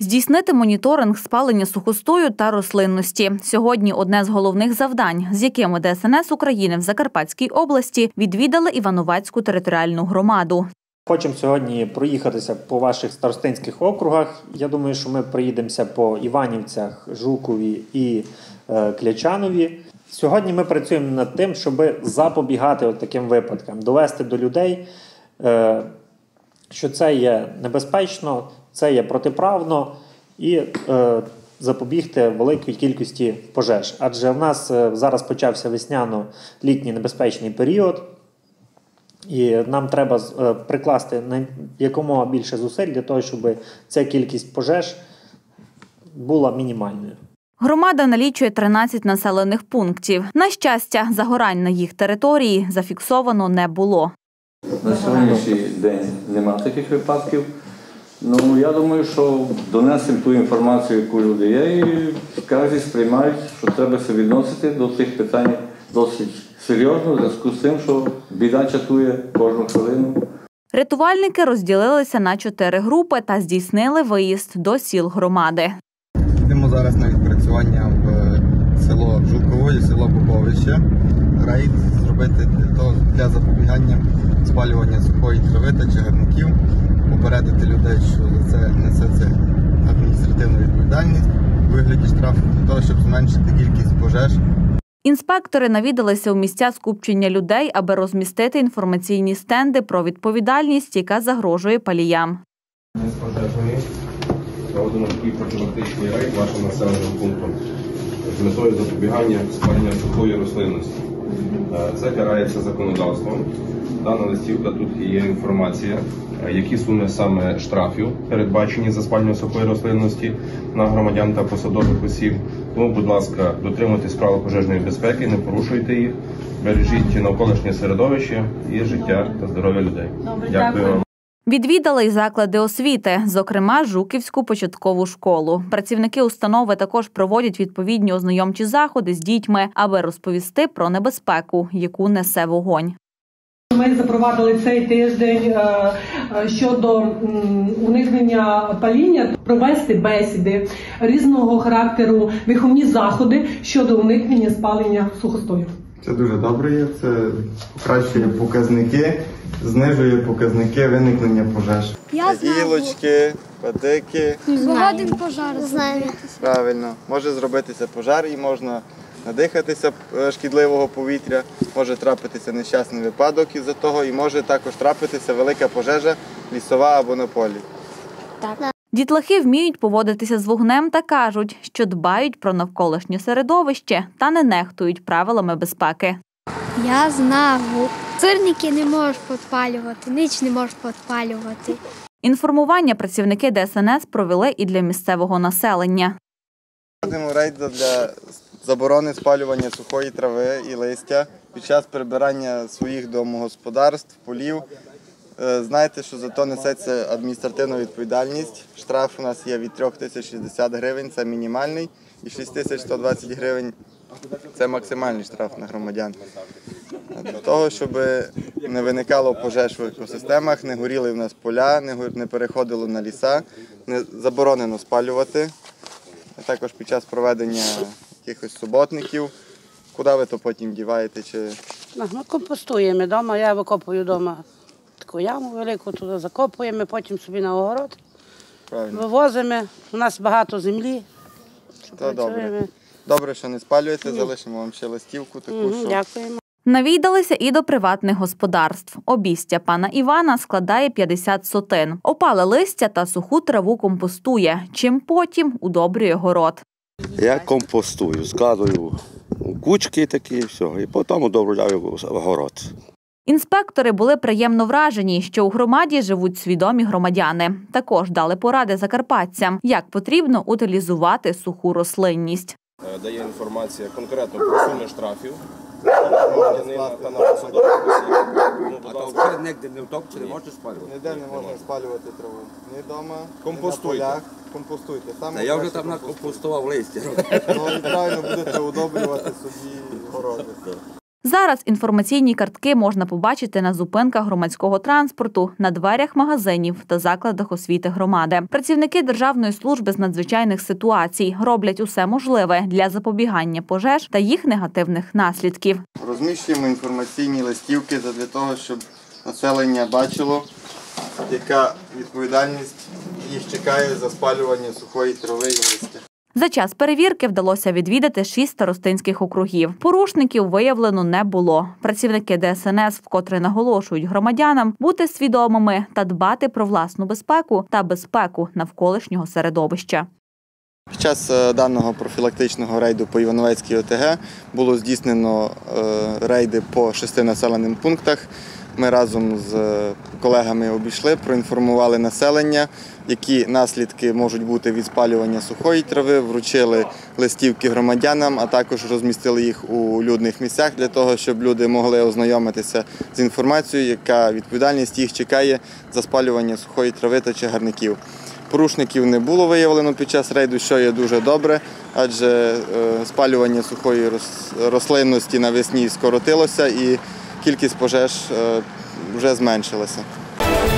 Здійснити моніторинг спалення сухостою та рослинності. Сьогодні одне з головних завдань, з якими ДСНС України в Закарпатській області відвідали Івановецьку територіальну громаду. Хочемо сьогодні проїхатися по ваших старостинських округах. Я думаю, що ми проїдемося по Іванівцях, Жукові і Клячанові. Сьогодні ми працюємо над тим, щоб запобігати таким випадкам, довести до людей, що це є небезпечно, це є протиправно і запобігти великій кількості пожеж. Адже в нас зараз почався весняно-літній небезпечний період, і нам треба прикласти якомога більше зусиль для того, щоб ця кількість пожеж була мінімальною. Громада налічує 13 населених пунктів. На щастя, загорань на їх території зафіксовано не було. На сьогоднішній день немає таких випадків. Я думаю, що донесемо ту інформацію, яку люди є, і кожен сприймають, що треба себе відносити до цих питань досить серйозно, в зв'язку з тим, що біда чатує кожну хвилину. Рятувальники розділилися на 4 групи та здійснили виїзд до сіл громади. Йдемо зараз на відпрацювання в село Жуково і село Поповище. Рейд зробити для запобігання спалювання сухої трави та чагарників, попередити людей, що за це несеться адміністративну відповідальність у вигляді штрафу для того, щоб зменшити кількість пожеж. Інспектори навідалися у місця скупчення людей, аби розмістити інформаційні стенди про відповідальність, яка загрожує паліям. Ми з пожежної проводимо такий профілактичний рейд вашим населеним пунктом з метою запобігання спалення сухої рослинності. Це карається законодавством. Дана листівка, тут є інформація, які суми саме штрафів передбачені за спалення сухої рослинності на громадян та посадових осіб. Тому, будь ласка, дотримуйтесь правил пожежної безпеки, не порушуйте їх, бережіть навколишнє середовище і життя та здоров'я людей. Дякую вам. Відвідали й заклади освіти, зокрема Жуківську початкову школу. Працівники установи також проводять відповідні ознайомчі заходи з дітьми, аби розповісти про небезпеку, яку несе вогонь. Ми запровадили цей тиждень щодо уникнення паління, провести бесіди різного характеру, виховні заходи щодо уникнення спалення сухостою. Це дуже добре, це покращує показники, знижує показники виникнення пожеж. Гілочки, патики. Один пожар. Знаємо. Правильно. Може зробитися пожар і можна надихатися шкідливого повітря, може трапитися нещасний випадок із-за того і може також трапитися велика пожежа лісова або на полі. Так. Дітлахи вміють поводитися з вогнем та кажуть, що дбають про навколишнє середовище та не нехтують правилами безпеки. Я знав, сирники не можеш підпалювати, ніч не можеш підпалювати. Інформування працівники ДСНС провели і для місцевого населення. Проводимо рейд для заборони спалювання сухої трави і листя під час прибирання своїх домогосподарств, полів. Знаєте, що за то несеться адміністративна відповідальність. Штраф у нас є від 3060 гривень, це мінімальний, і 6120 гривень – це максимальний штраф на громадян. Для того, щоб не виникало пожеж в екосистемах, не горіли в нас поля, не переходило на ліса, заборонено спалювати. Також під час проведення якихось суботників. Куди ви то потім діваєте? Ми компостуємо вдома, я викопую вдома таку яму велику, туди закопуємо, потім собі на огород. Правильно. Вивозимо, у нас багато землі. То добре. Добре, що не спалюєте, залишимо вам ще листівку таку. Дякуємо. Навідалися і до приватних господарств. Обістя пана Івана складає 50 сотин. Опале листя та суху траву компостує, чим потім удобрює город. Я компостую, складую кучки такі, все, і потім удобрюю город. Інспектори були приємно вражені, що у громаді живуть свідомі громадяни. Також дали поради закарпатцям, як потрібно утилізувати суху рослинність. Дає інформація конкретно про суми штрафів громадянина та на посадових осіб. Ніде не можна спалювати траву. Ні вдома, ні на полях. Компостуйте. Я вже там накомпостував листя. Ну і правильно будете удобрювати собі городи. Зараз інформаційні картки можна побачити на зупинках громадського транспорту, на дверях магазинів та закладах освіти громади. Працівники Державної служби з надзвичайних ситуацій роблять усе можливе для запобігання пожеж та їх негативних наслідків. Розміщуємо інформаційні листівки для того, щоб населення бачило, яка відповідальність їх чекає за спалювання сухої трави і листя. За час перевірки вдалося відвідати 6 старостинських округів. Порушників виявлено не було. Працівники ДСНС вкотре наголошують громадянам бути свідомими та дбати про власну безпеку та безпеку навколишнього середовища. Під час даного профілактичного рейду по Івановецькій ОТГ було здійснено рейди по 6 населеним пунктах. Ми разом з колегами обійшли, проінформували населення, які наслідки можуть бути від спалювання сухої трави, вручили листівки громадянам, а також розмістили їх у людних місцях для того, щоб люди могли ознайомитися з інформацією, яка відповідальність їх чекає за спалювання сухої трави та чагарників. Порушників не було виявлено під час рейду, що є дуже добре, адже спалювання сухої рослинності навесні скоротилося і кількість пожеж вже зменшилася.